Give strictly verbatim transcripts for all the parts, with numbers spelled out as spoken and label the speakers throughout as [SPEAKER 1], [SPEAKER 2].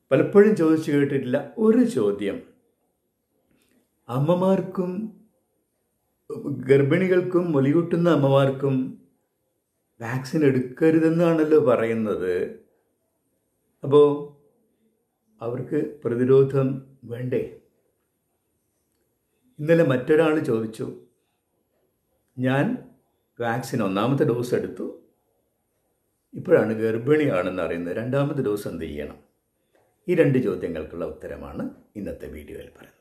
[SPEAKER 1] പലപ്പോഴും ചോദിച്ചു കേട്ടിട്ടില്ല ഒരു ചോദ്യം. അമ്മമാർക്കും ഗർഭിണികൾക്കും മുലയൂട്ടുന്ന അമ്മമാർക്കും വാക്സിൻ എടുക്കരുതെന്നാണല്ലോ പറയുന്നത്. അപ്പോൾ അവർക്ക് പ്രതിരോധം വേണ്ടേ? ഇന്നലെ മറ്റൊരാൾ ചോദിച്ചു, ഞാൻ വാക്സിൻ ഒന്നാമത്തെ ഡോസ് എടുത്തു, ഇപ്പോഴാണ് ഗർഭിണിയാണെന്ന് അറിയുന്നത്, രണ്ടാമത്തെ ഡോസ് എന്ത് ചെയ്യണം? ഈ രണ്ട് ചോദ്യങ്ങൾക്കുള്ള ഉത്തരമാണ് ഇന്നത്തെ വീഡിയോയിൽ പറയുന്നത്.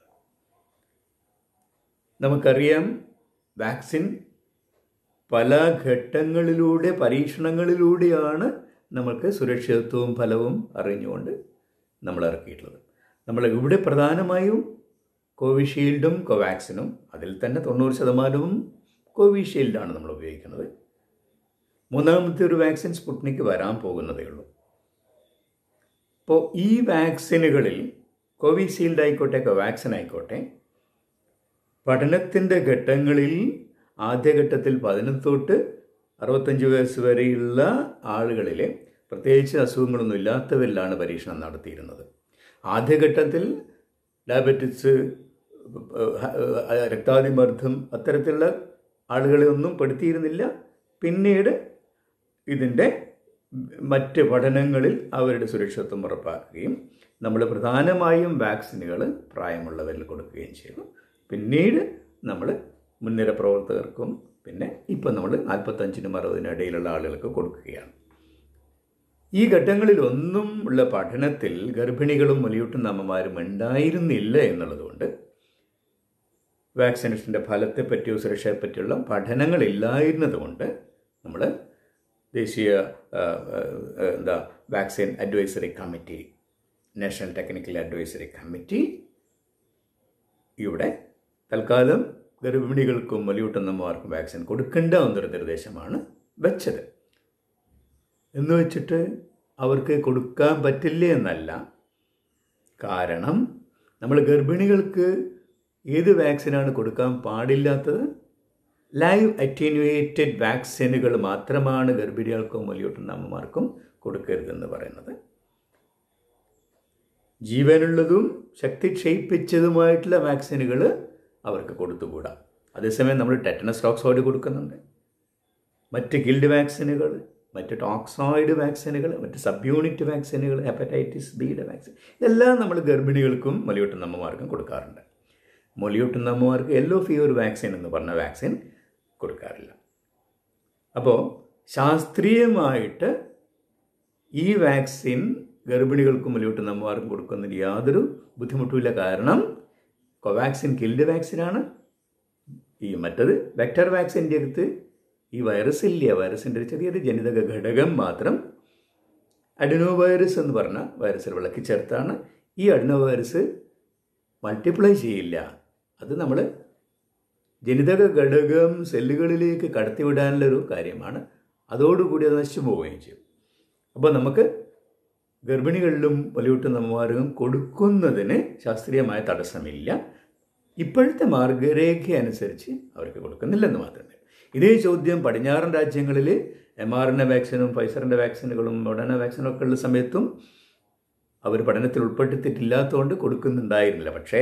[SPEAKER 1] നമുക്കറിയാം, വാക്സിൻ പല ഘട്ടങ്ങളിലൂടെ പരീക്ഷണങ്ങളിലൂടെയാണ് നമുക്ക് സുരക്ഷിതത്വവും ഫലവും അറിഞ്ഞുകൊണ്ട് നമ്മൾ ഇറക്കിയിട്ടുള്ളത്. നമ്മൾ ഇവിടെ പ്രധാനമായും കോവിഷീൽഡും കോവാക്സിനും, അതിൽ തന്നെ തൊണ്ണൂറ് ശതമാനവും കോവിഷീൽഡാണ് നമ്മൾ ഉപയോഗിക്കുന്നത്. മൂന്നാമത്തെ ഒരു വാക്സിൻ സ്പുട്നിക് വരാൻ പോകുന്നതേ ഉള്ളൂ. അപ്പോൾ ഈ വാക്സിനുകളിൽ കോവിഷീൽഡ് ആയിക്കോട്ടെ കോവാക്സിൻ ആയിക്കോട്ടെ, പഠനത്തിൻ്റെ ഘട്ടങ്ങളിൽ ആദ്യഘട്ടത്തിൽ പതിനെട്ട് തൊട്ട് അറുപത്തഞ്ച് വയസ്സ് വരെയുള്ള ആളുകളിലെ പ്രത്യേകിച്ച് അസുഖങ്ങളൊന്നും ഇല്ലാത്തവരിലാണ് പരീക്ഷണം നടത്തിയിരുന്നത്. ആദ്യഘട്ടത്തിൽ ഡയബറ്റിസ്, രക്താതിമർദ്ദം അത്തരത്തിലുള്ള ആളുകളെ ഒന്നും പെടുത്തിയിരുന്നില്ല. പിന്നീട് ഇതിൻ്റെ മറ്റ് പഠനങ്ങളിൽ അവരുടെ സുരക്ഷിതത്വം ഉറപ്പാക്കുകയും നമ്മൾ പ്രധാനമായും വാക്സിനുകൾ പ്രായമുള്ളവരിൽ കൊടുക്കുകയും ചെയ്തു. പിന്നീട് നമ്മൾ മുൻനിര പ്രവർത്തകർക്കും പിന്നെ ഇപ്പം നമ്മൾ നാൽപ്പത്തഞ്ചിനും അറുപതിനും ഇടയിലുള്ള ആളുകൾക്ക് കൊടുക്കുകയാണ്. ഈ ഘട്ടങ്ങളിലൊന്നും ഉള്ള പഠനത്തിൽ ഗർഭിണികളും മുലയൂട്ടുന്ന അമ്മമാരും ഉണ്ടായിരുന്നില്ല എന്നുള്ളതുകൊണ്ട് വാക്സിനേഷൻ്റെ ഫലത്തെപ്പറ്റിയോ സുരക്ഷയെപ്പറ്റിയുള്ള പഠനങ്ങളില്ലായിരുന്നതുകൊണ്ട് നമ്മൾ ദേശീയ എന്താ vaccine advisory committee, national technical advisory committee ഇവിടെ തൽക്കാലം ഗർഭിണികൾക്കും മുലയൂട്ടുന്നമ്മമാർക്കും വാക്സിൻ കൊടുക്കേണ്ട എന്നൊരു നിർദ്ദേശമാണ് വെച്ചത്. എന്ന് വെച്ചിട്ട് അവർക്ക് കൊടുക്കാൻ പറ്റില്ല എന്നല്ല. കാരണം നമ്മൾ ഗർഭിണികൾക്ക് ഏത് വാക്സിനാണ് കൊടുക്കാൻ പാടില്ലാത്തത്? ലൈവ് അറ്റന്യൂയേറ്റഡ് വാക്സിനുകൾ മാത്രമാണ് ഗർഭിണികൾക്കും മുലയൂട്ടുന്ന അമ്മമാർക്കും കൊടുക്കരുതെന്ന് പറയുന്നത്. ജീവനുള്ളതും ശക്തി ക്ഷയിപ്പിച്ചതുമായിട്ടുള്ള വാക്സിനുകൾ അവർക്ക് കൊടുത്തുകൂടാ. അതേസമയം നമ്മൾ ടെറ്റനസ് ടോക്സോയിഡ് കൊടുക്കുന്നുണ്ട്, മറ്റ് ഗിൽഡ് വാക്സിനുകൾ, മറ്റ് ടോക്സോയിഡ് വാക്സിനുകൾ, മറ്റ് സബ് യൂണിറ്റ് വാക്സിനുകൾ, ഹെപ്പറ്റൈറ്റിസ് ബിയുടെ വാക്സിൻ, ഇതെല്ലാം നമ്മൾ ഗർഭിണികൾക്കും മുലയൂട്ടുന്ന അമ്മമാർക്കും കൊടുക്കാറുണ്ട്. മുലയൂട്ടുന്ന അമ്മമാർക്ക് യെല്ലോ ഫീവർ വാക്സിൻ എന്ന് പറഞ്ഞ വാക്സിൻ കൊടുക്കാറില്ല. അപ്പോൾ ശാസ്ത്രീയമായിട്ട് ഈ വാക്സിൻ ഗർഭിണികൾക്കും മുലയൂട്ടുന്ന അമ്മമാർക്കും കൊടുക്കുന്നതിന് യാതൊരു ബുദ്ധിമുട്ടുമില്ല. കാരണം കോവാക്സിൻ കിൽഡ് വാക്സിനാണ്. ഈ മറ്റത് വെക്ടർ വാക്സിൻ്റെ അടുത്ത് ഈ വൈറസ് ഇല്ല. വൈറസിൻ്റെ ഒരു ചെറിയൊരു ജനിതക ഘടകം മാത്രം അഡിനോ വൈറസ് എന്ന് പറഞ്ഞ വൈറസിൽ വിളക്കി ചേർത്താണ്. ഈ അഡിനോ വൈറസ് മൾട്ടിപ്ലൈ ചെയ്യില്ല. അത് നമ്മൾ ജനിതക ഘടകം സെല്ലുകളിലേക്ക് കടത്തിവിടാനുള്ളൊരു കാര്യമാണ്. അതോടുകൂടി അത് നശിച്ചു പോവുകയും ചെയ്യും. അപ്പോൾ നമുക്ക് ഗർഭിണികളിലും മുലയൂട്ടുന്ന അമ്മമാരും കൊടുക്കുന്നതിന് ശാസ്ത്രീയമായ തടസ്സമില്ല. ഇപ്പോഴത്തെ മാർഗരേഖ അനുസരിച്ച് അവർക്ക് കൊടുക്കുന്നില്ലെന്ന് മാത്രമേ. ഇതേ ചോദ്യം പടിഞ്ഞാറൻ രാജ്യങ്ങളിൽ എം ആർ എൻ എ വാക്സിനും ഫൈസറിൻ്റെ വാക്സിനുകളും മൊഡേണ വാക്സിനും ഒക്കെ ഉള്ള സമയത്തും അവർ പഠനത്തിൽ ഉൾപ്പെടുത്തിയിട്ടില്ലാത്തതുകൊണ്ട് കൊടുക്കുന്നുണ്ടായിരുന്നില്ല. പക്ഷേ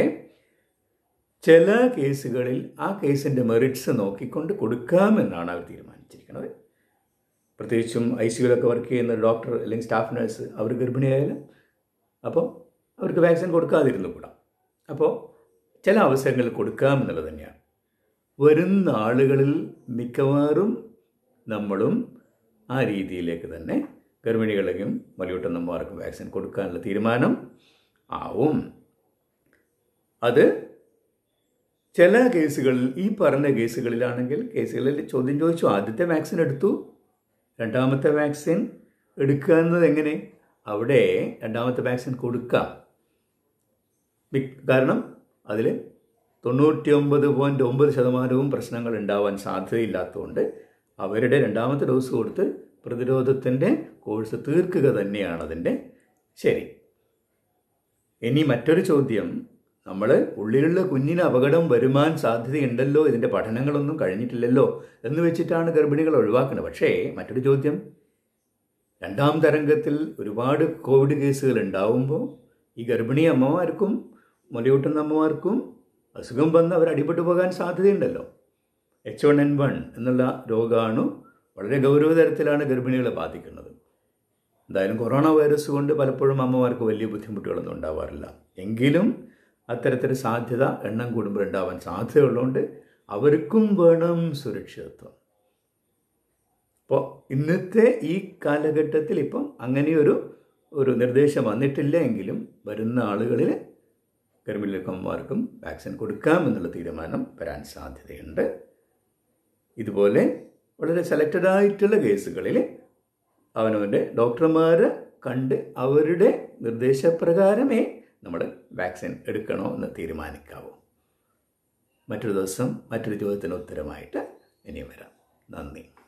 [SPEAKER 1] ചില കേസുകളിൽ ആ കേസിൻ്റെ മെറിറ്റ്സ് നോക്കിക്കൊണ്ട് കൊടുക്കാമെന്നാണ് അവർ തീരുമാനിച്ചിരിക്കുന്നത്. പ്രത്യേകിച്ചും ഐ സിയുലൊക്കെ വർക്ക് ചെയ്യുന്ന ഡോക്ടർ അല്ലെങ്കിൽ സ്റ്റാഫ് നഴ്സ് അവർ ഗർഭിണിയായാലും അപ്പോൾ അവർക്ക് വാക്സിൻ കൊടുക്കാതിരുന്നു കൂടാ. അപ്പോൾ ചില അവസരങ്ങളിൽ കൊടുക്കാമെന്നുള്ളത് തന്നെയാണ്. വരുന്ന ആളുകളിൽ മിക്കവാറും നമ്മളും ആ രീതിയിലേക്ക് തന്നെ ഗർഭിണികളെയും മുലയൂട്ടുന്നമ്മമാർക്കും വാക്സിൻ കൊടുക്കാനുള്ള തീരുമാനം ആവും. അത് ചില കേസുകളിൽ, ഈ പറഞ്ഞ കേസുകളിലാണെങ്കിൽ കേസുകളിൽ ചോദ്യം ചോദിച്ചു, ആദ്യത്തെ വാക്സിൻ എടുത്തു, രണ്ടാമത്തെ വാക്സിൻ എടുക്കുക എന്നത് എങ്ങനെ? അവിടെ രണ്ടാമത്തെ വാക്സിൻ കൊടുക്കാം. കാരണം അതിൽ തൊണ്ണൂറ്റി ഒമ്പത് പോയിൻറ്റ് ഒമ്പത് ശതമാനവും പ്രശ്നങ്ങൾ ഉണ്ടാവാൻ സാധ്യതയില്ലാത്തതുകൊണ്ട് അവരുടെ രണ്ടാമത്തെ ഡോസ് കൊടുത്ത് പ്രതിരോധത്തിൻ്റെ കോഴ്സ് തീർക്കുക തന്നെയാണ് അതിൻ്റെ ശരി. ഇനി മറ്റൊരു ചോദ്യം, നമ്മൾ ഉള്ളിലുള്ള കുഞ്ഞിന് അപകടം വരുവാൻ സാധ്യതയുണ്ടല്ലോ, ഇതിൻ്റെ പഠനങ്ങളൊന്നും കഴിഞ്ഞിട്ടില്ലല്ലോ എന്ന് വെച്ചിട്ടാണ് ഗർഭിണികൾ ഒഴിവാക്കുന്നത്. പക്ഷേ മറ്റൊരു ചോദ്യം, രണ്ടാം തരംഗത്തിൽ ഒരുപാട് കോവിഡ് കേസുകൾ ഉണ്ടാവുമ്പോൾ ഈ ഗർഭിണി അമ്മമാർക്കും മുലയൂട്ടുന്ന അമ്മമാർക്കും അസുഖം വന്ന് അവർ അടിപെട്ടു പോകാൻ സാധ്യതയുണ്ടല്ലോ. എച്ച് വൺ എൻ വൺ എന്നുള്ള രോഗാണു വളരെ ഗൗരവതരത്തിലാണ് ഗർഭിണികളെ ബാധിക്കുന്നത്. എന്തായാലും കൊറോണ വൈറസ് കൊണ്ട് പലപ്പോഴും അമ്മമാർക്ക് വലിയ ബുദ്ധിമുട്ടുകളൊന്നും ഉണ്ടാവാറില്ല. എങ്കിലും അത്തരത്തിൽ സാധ്യത എണ്ണം കൂടുമ്പോൾ ഉണ്ടാവാൻ സാധ്യതയുള്ളതുകൊണ്ട് അവർക്കും വേണം സുരക്ഷിതത്വം. അപ്പോൾ ഇന്നത്തെ ഈ കാലഘട്ടത്തിൽ ഇപ്പം അങ്ങനെയൊരു ഒരു നിർദ്ദേശം വന്നിട്ടില്ല എങ്കിലും വരുന്ന ആളുകളിൽ ഗർഭിണികൾക്കും വാക്സിൻ കൊടുക്കാം എന്നുള്ള തീരുമാനം വരാൻ സാധ്യതയുണ്ട്. ഇതുപോലെ വളരെ സെലക്റ്റഡ് ആയിട്ടുള്ള കേസുകളിൽ അവനവൻ്റെ ഡോക്ടർമാരെ കണ്ട് അവരുടെ നിർദ്ദേശപ്രകാരമേ നമ്മൾ വാക്സിൻ എടുക്കണോ എന്ന് തീരുമാനിക്കാവൂ. മറ്റൊരു ദിവസം മറ്റൊരു ചോദ്യത്തിന് ഉത്തരമായിട്ട് ഇനി വരാം. നന്ദി.